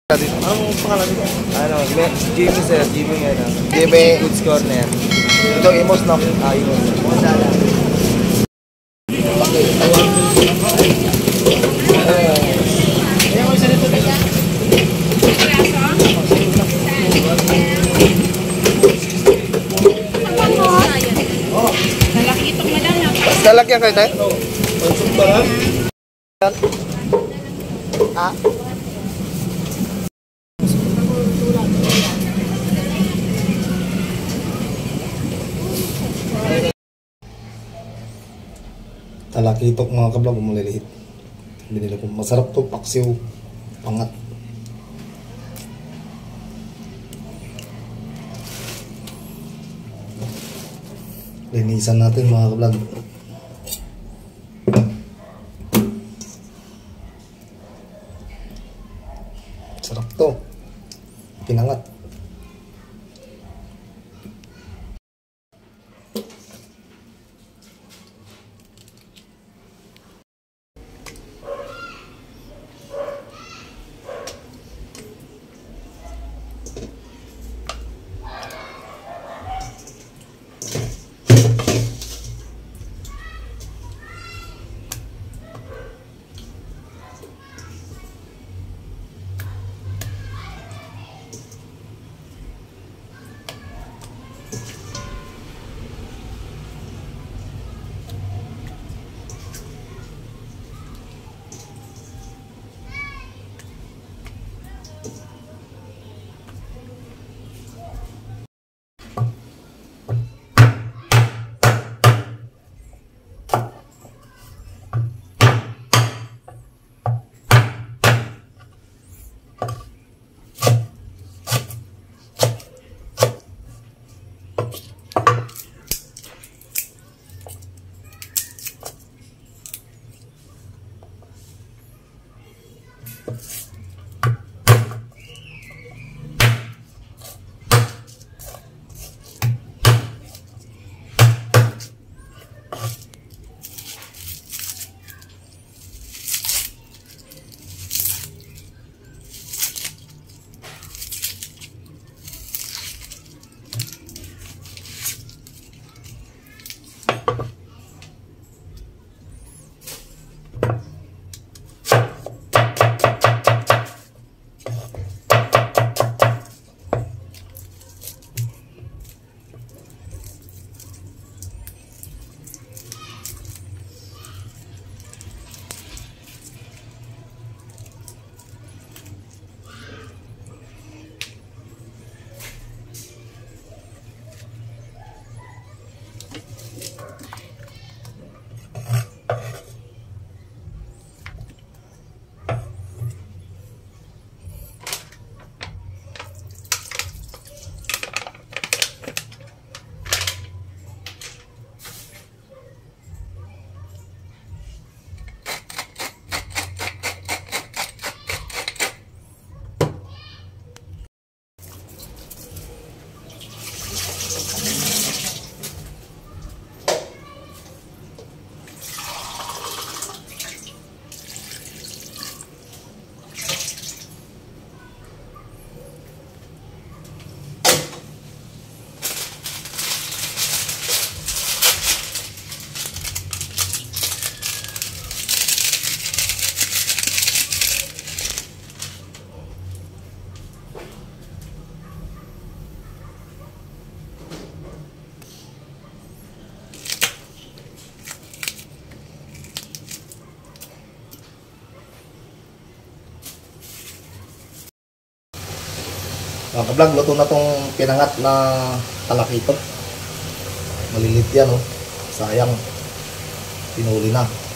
Anong pangalan nito? Jimmy sir, Jimmy yan. Jimmy Goods Corner. Ito Imos no? Imos. Lalaki yan kayo tayo? Ah? Talakitok mga kablog, maliliit. Binili ko, masarap to, paksiw, pangat. Linisan natin mga kablog. Sarap to, pinangat. Kablog, luto na tong pinangat na talakitok. Malilit yan, oh. Sayang. Pinuli na.